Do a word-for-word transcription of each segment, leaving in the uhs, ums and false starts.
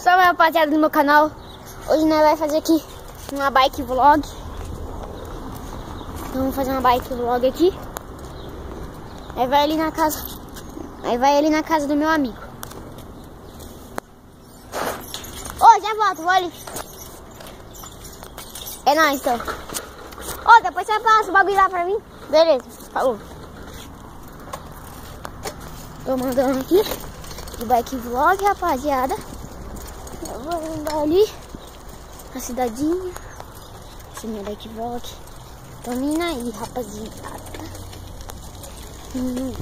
Salve, rapaziada do meu canal. Hoje nós vamos fazer aqui uma bike vlog. Vamos fazer uma bike vlog aqui. Aí vai ali na casa. Aí vai ali na casa do meu amigo. Ô, oh, já volto, vou ali. É nóis, então. Ô, oh, depois você passa o bagulho lá pra mim. Beleza, falou. Tô mandando aqui de bike vlog, rapaziada. Eu vou andar ali na cidadinha. Esse meu bike vlog. Tô indo aí, rapaziada. Hum.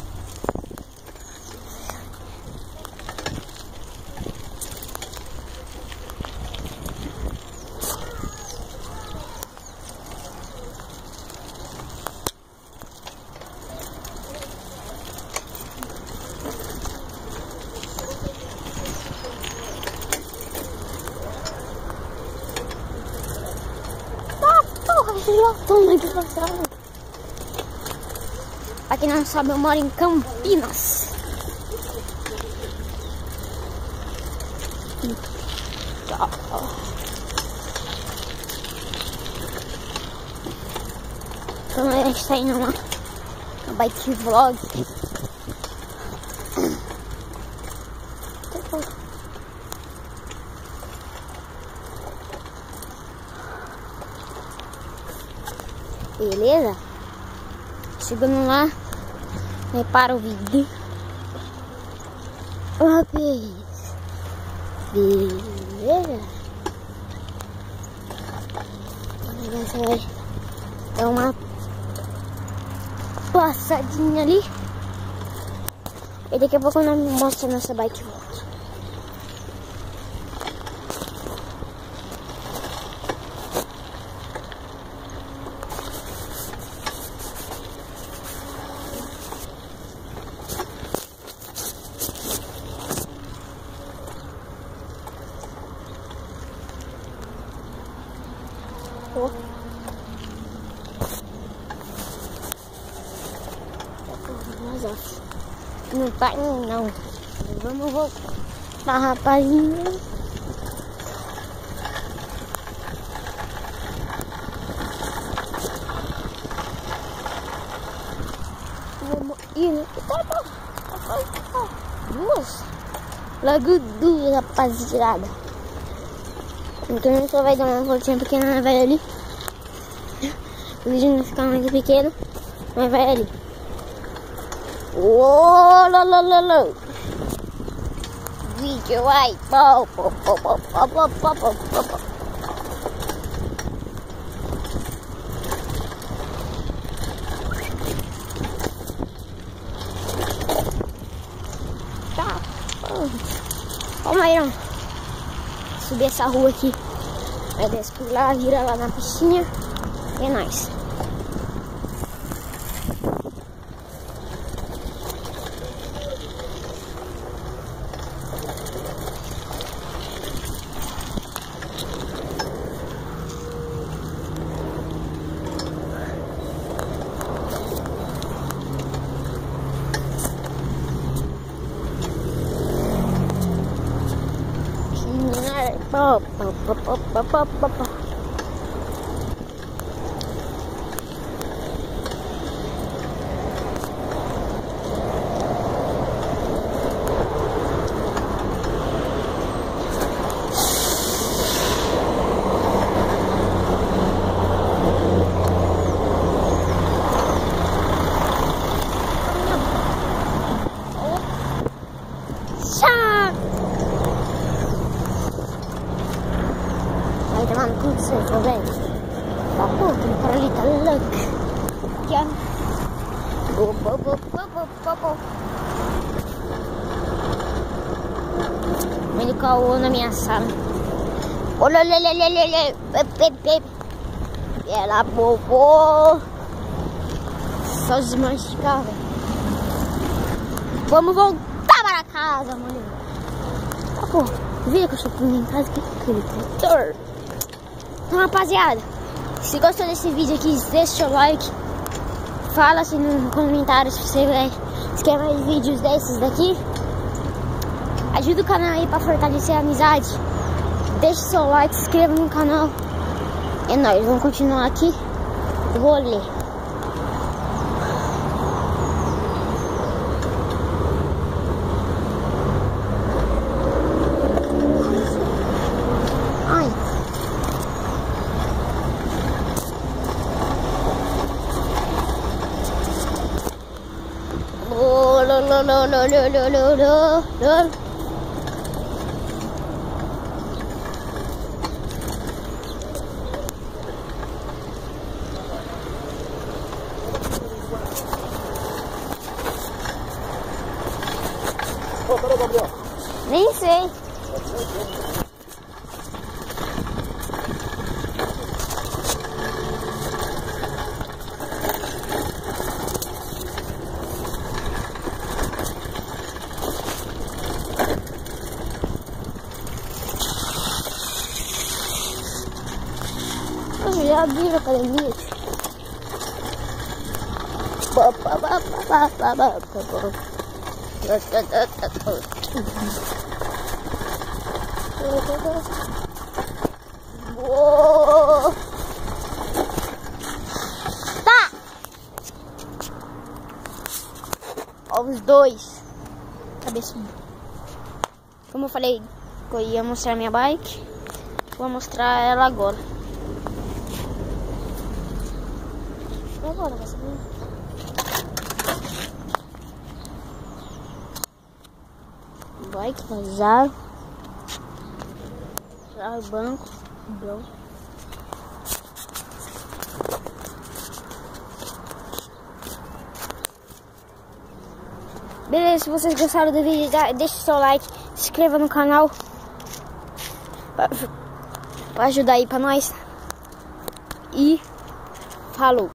Toma que passada. Pra quem não sabe, eu moro em Campinas. Então a gente tá indo numa bike vlog. Beleza? Chegando lá, né, para o vídeo. Ok. Beleza? Você vai dar uma passadinha ali. E daqui a pouco eu mostro a nossa bike volta. Não tá indo não. Vamos voltar, rapazinho. Vamos ir. Duas. Logo duas, rapaziada. Então a gente só vai dar uma voltinha pequena, vai ali. O vídeo não ficar muito pequeno, mas vai ali. Oh, lá, lá, lá, lá. Vídeo vai. Pau, pau, pau, pau, pau, pau, pau, pau, pau. Tá. Calma aí, não. Subir essa rua aqui. Vai descer por lá, vira lá na piscina. É nóis. Pop, pop, pop, pop, pop, pop, pop. Vai tomar no cu do seu problema. Tá puto, um paralita louco. Aqui, ó. Bo, bo, bo, bo, bo, bo, bo. Vem do caô na minha sala. Olha, olha, olha, olha, olha. Ela bobou. Só desmanchar, velho. Vamos voltar para casa, mulher. Tá bom. Vê que eu sou em casa aqui. Então, rapaziada, se gostou desse vídeo aqui, deixa o seu like. Fala assim nos comentários se você quer mais vídeos desses daqui. Ajuda o canal aí pra fortalecer a amizade. Deixe seu like, se inscreva no canal. É nóis, vamos continuar aqui o rolê. Ai. Oh, lo, lo, lo, lo, lo, lo, lo, lo. Oh, cadê o Gabriel? Nem sei. Eu já abri a academia. Ba, ba, ba, ba, ba, ba, ba. Uou. Tá. Ó, os dois. Cabeçudo. Como eu falei que eu ia mostrar minha bike, vou mostrar ela agora. E agora, vai saber? Bike, vazar, já o banco, bom. Beleza, se vocês gostaram do vídeo, deixe seu like, se inscreva no canal para ajudar aí pra nós. E falou!